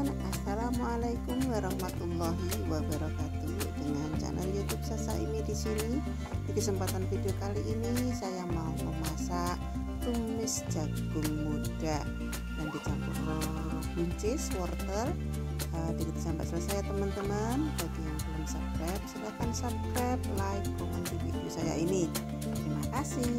Assalamualaikum warahmatullahi wabarakatuh. Dengan channel YouTube Sasa Imi di sini. Di kesempatan video kali ini saya mau memasak tumis jagung muda dan dicampur buncis wortel. Diikuti sampai selesai ya teman-teman. Bagi yang belum subscribe, silahkan subscribe, like, komen di video saya ini. Terima kasih.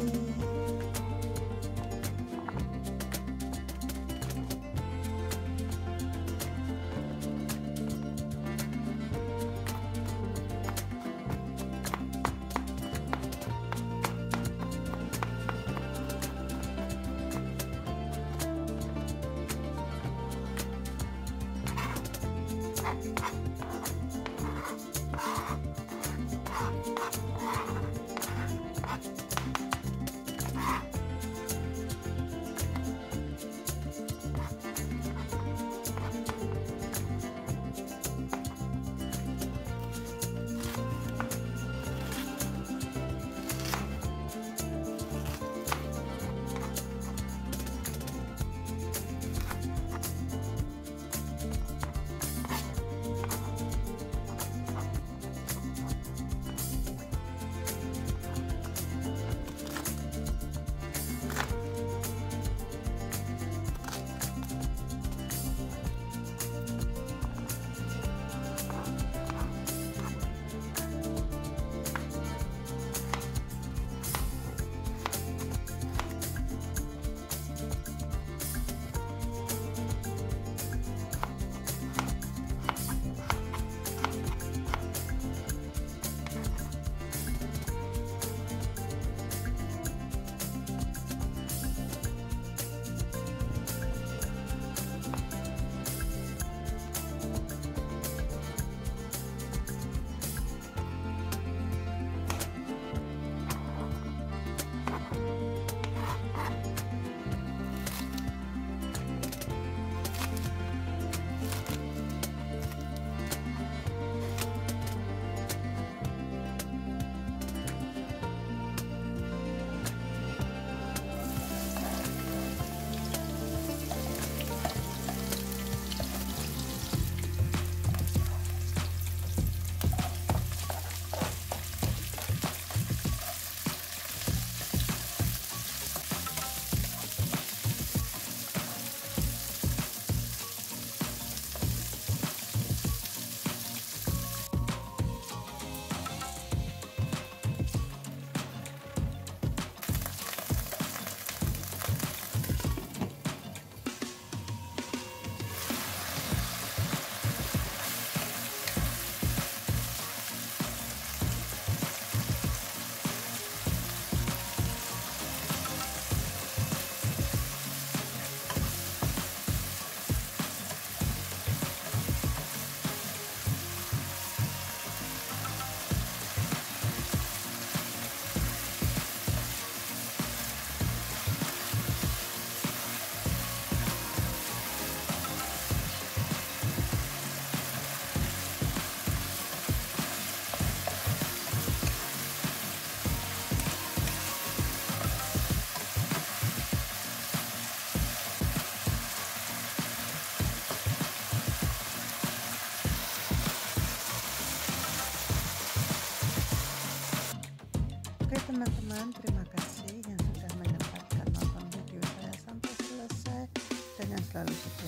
Oke teman-teman, terima kasih yang sudah menyempatkan nonton video saya sampai selesai dan yang selalu